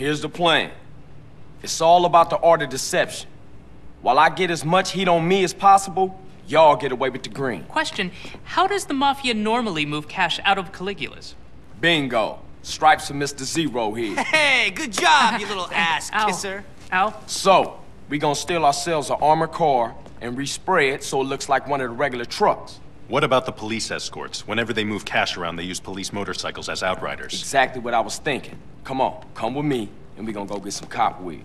Here's the plan. It's all about the art of deception. While I get as much heat on me as possible, y'all get away with the green. Question, how does the Mafia normally move cash out of Caligula's? Bingo. Stripes for Mr. Zero here. Hey, good job, you little ass kisser. Ow. So, we gonna steal ourselves an armored car and respray it so it looks like one of the regular trucks. What about the police escorts? Whenever they move cash around, they use police motorcycles as outriders. Exactly what I was thinking. Come on, come with me, and we gonna go get some cop wheels.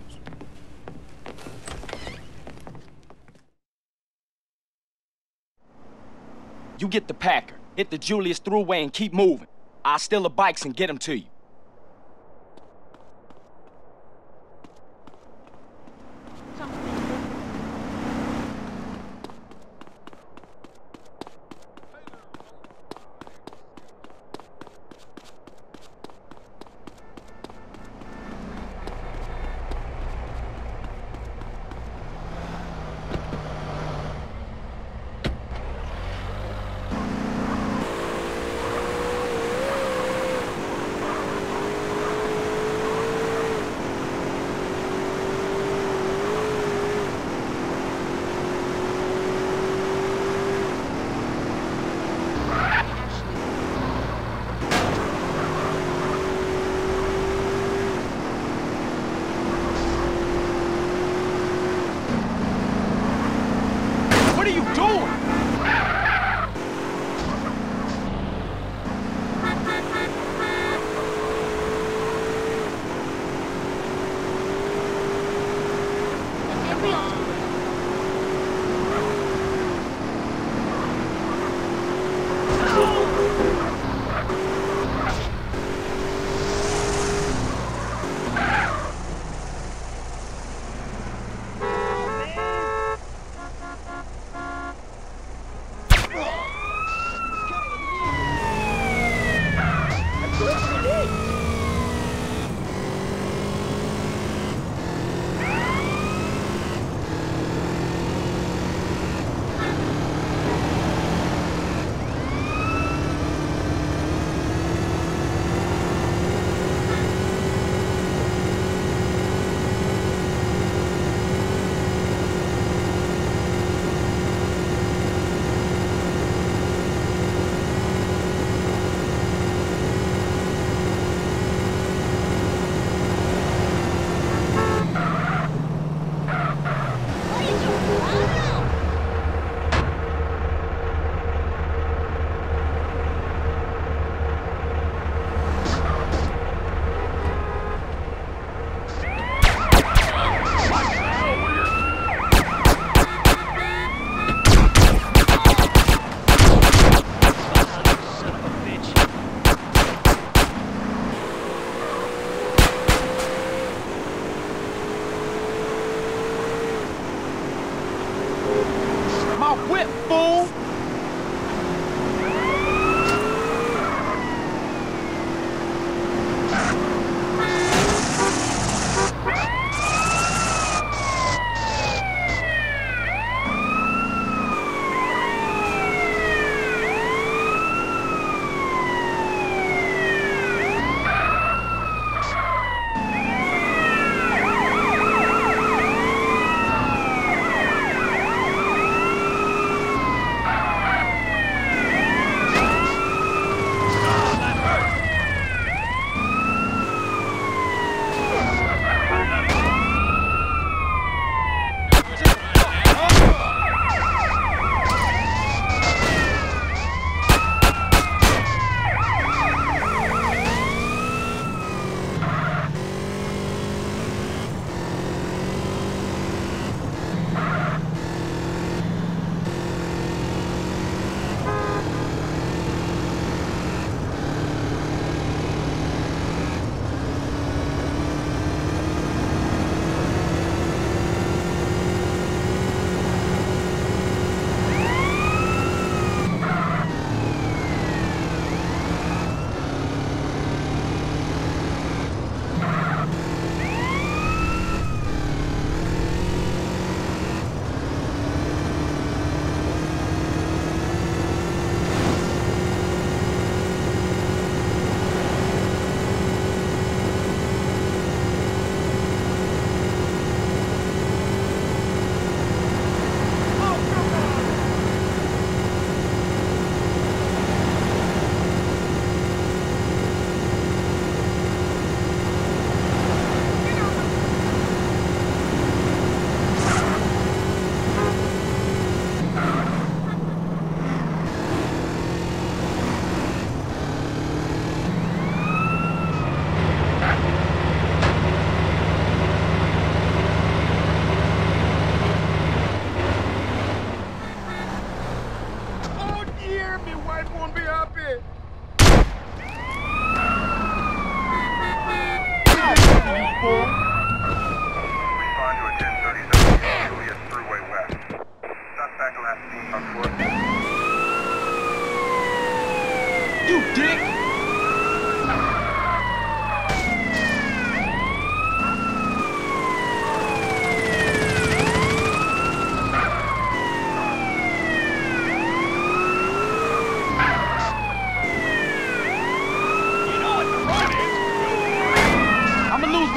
You get the Packer, hit the Julius Thruway and keep moving. I'll steal the bikes and get them to you.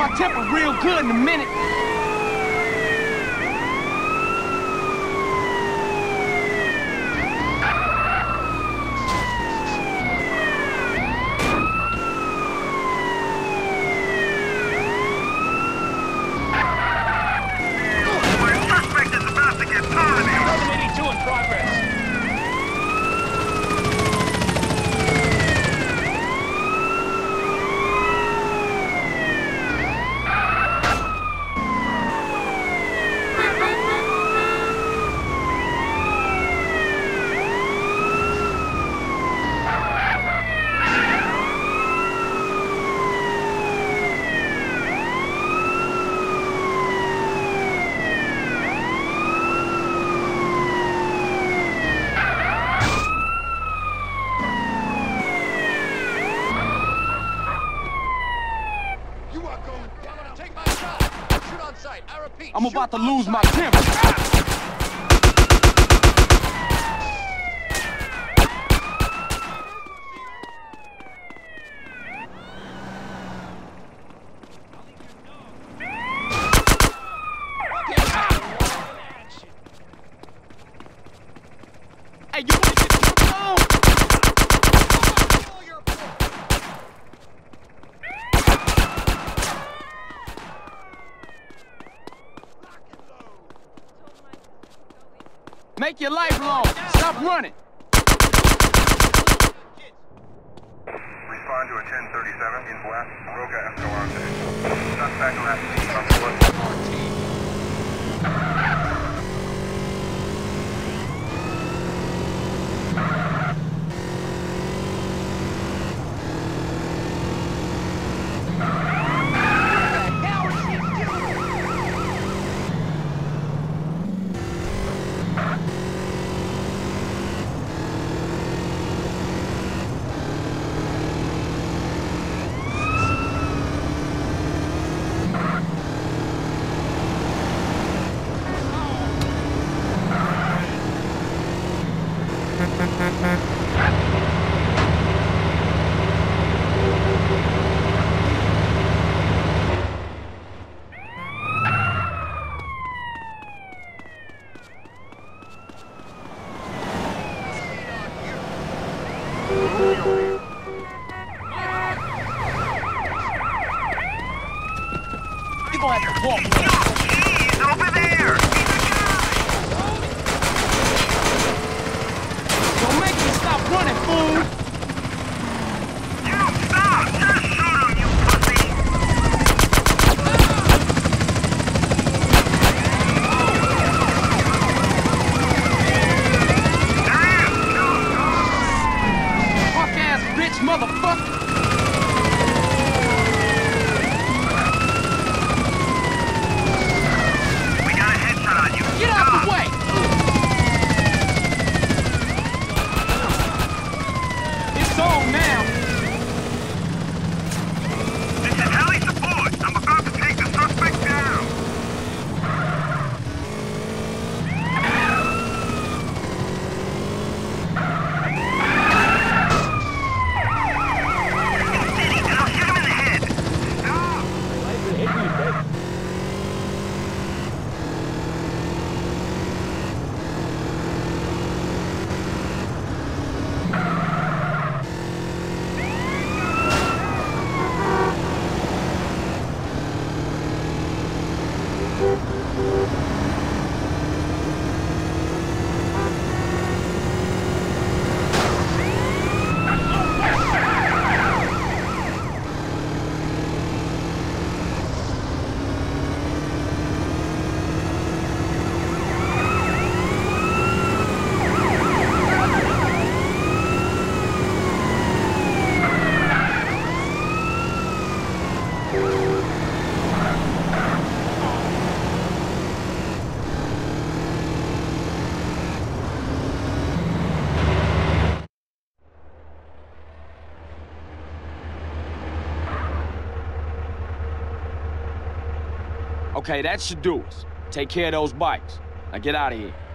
my temper real good in a minute. Suspect is about to get terminated. 82 in progress. I'm about to lose my temper. Hey, you wanna get the phone? Make your life long. Stop running. Respond to a 1037 in West Roca Escalante. Suspect last seen on the west. You're gonna have to walk. He's over there! Don't make me stop running, fool! You stop! Just shoot him, you pussy! Punk-ass bitch motherfucker! We got a headshot on you. Get out the way! It's on now! This is heli support. I'm about to take the suspect down. Steady, and I'll shoot him in the head. Stop! Okay, that should do us. Take care of those bikes. Now get out of here.